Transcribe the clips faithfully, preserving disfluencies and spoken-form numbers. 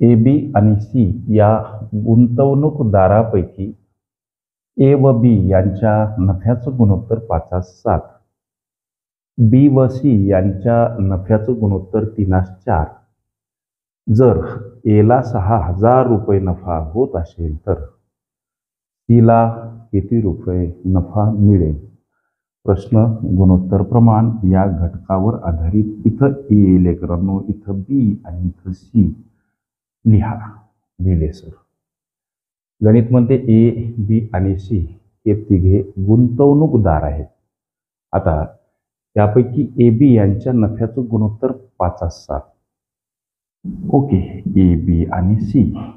A B आणि C या गुंतवणूकदारापैकी ए व बी यांच्या नफ्याचं गुणोत्तर पाचास सात, बी व सी यांच्या नफ्याचं गुणोत्तर तीनास चार. जर एला सहा हजार रुपये नफा होत असेल तर सीला किती रुपये नफा मिळेल? प्रश्न गुणोत्तर प्रमाण या घटकावर आधारित इथं ए लेकरांनो, इथं बी आणि इथं सी लिहा. लिहिले सर. गणित म्हणते ए बी आणि सी हे तिघे गुंतवणूकदार आहेत. आता त्यापैकी ए बी यांच्या नफ्याचं गुणोत्तर पाचास सात. ओके, ए बी आणि सी.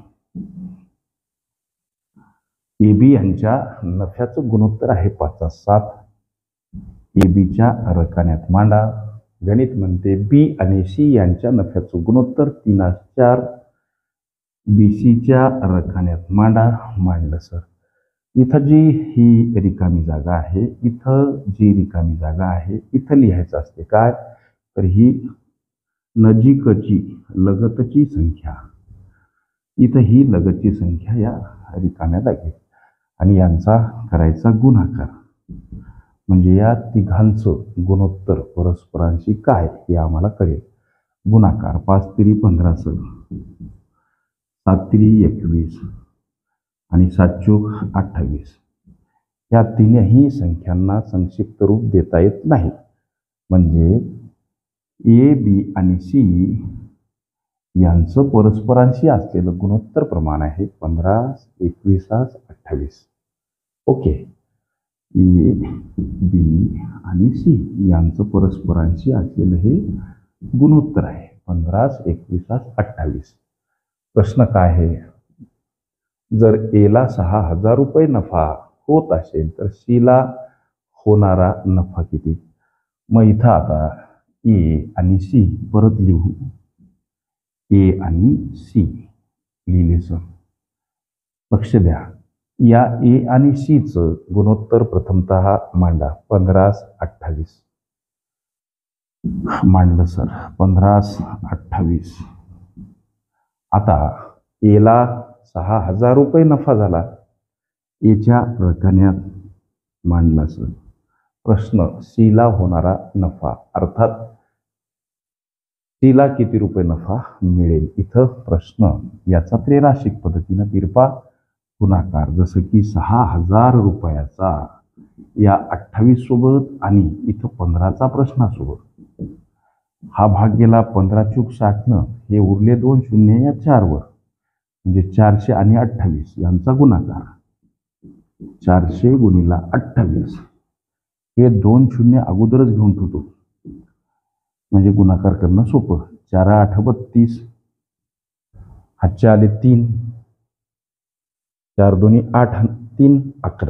ए बी यांच्या नफ्याचं गुणोत्तर आहे पाचास सात. ए बीच्या रकान्यात मांडा. गणित म्हणते बी आणि सी यांच्या नफ्याचं गुणोत्तर तीनास चार. बी सीच्या रकान्यात मांडा. मांडलं सर. इथं जी ही रिकामी जागा आहे, इथं जी रिकामी जागा आहे, इथं लिहायचं असते काय? तर ही नजीकची लगतची संख्या. इथं ही लगतची संख्या या रिकाम्या जागेत आणि यांचा करायचा गुणाकार. म्हणजे या तिघांचं गुणोत्तर परस्परांशी काय हे आम्हाला कळेल. गुणाकार पाच तिरी पंधरा सर, सात तिरी एकवीस आणि सात चोक अठ्ठावीस. या तीनही संख्यांना संक्षिप्त रूप देता येत नाही. म्हणजे ए बी आणि सी यांचं परस्परांशी असलेलं गुणोत्तर प्रमाण आहे पंधरा एकवीस अठ्ठावीस. ओके. ए बी आणि सी यांचं परस्परांशी असलेलं हे गुणोत्तर आहे पंधरा एकवीस अठ्ठावीस. प्रश्न काय आहे? जर एला सहा हजार रुपये नफा होत असेल तर सीला होणारा नफा किती? मग इथं आता ए आणि सी परत लिहू. ए आणि सी लिहिले सर. लक्ष द्या. या ए आणि सीचं गुणोत्तर प्रथमतः मांडा. पंधरा अठ्ठावीस. मांडलं सर. पंधरा अठ्ठावीस. आता एला सहा हजार रुपये नफा झाला. एच्या रकान्यात मांडला सर. प्रश्न सीला होणारा नफा, अर्थात सीला किती रुपये नफा मिळेल? इथं प्रश्न याचा त्रैराशिक पद्धतीनं तिरपा गुणाकार, जसं की सहा हजार रुपयाचा या अठ्ठावीस सोबत आणि इथं पंधराचा प्रश्नासोबत. हा भाग गेला पंधरा चूक साठनं. हे उरले दोन शून्य या चारवर, म्हणजे चारशे आणि अठ्ठावीस यांचा गुणाकार. चारशे गुणिला अठ्ठावीस. हे दोन शून्य अगोदरच घेऊन ठेवतो म्हणजे गुणाकार करणं सोपं. चार आठ बत्तीस. हातच्या आले तीन. चार दोन्ही आठ, तीन अकरा.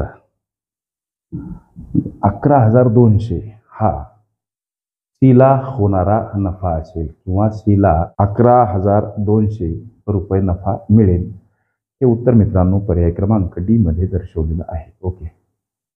अकरा हजार दोनशे हा सीला होणारा नफा असेल किंवा सीला अकरा हजार दोनशे रुपये नफा मिळेल. हे उत्तर मित्रांनो पर्याय क्रमांक डी मध्ये दर्शवलेलं आहे. ओके.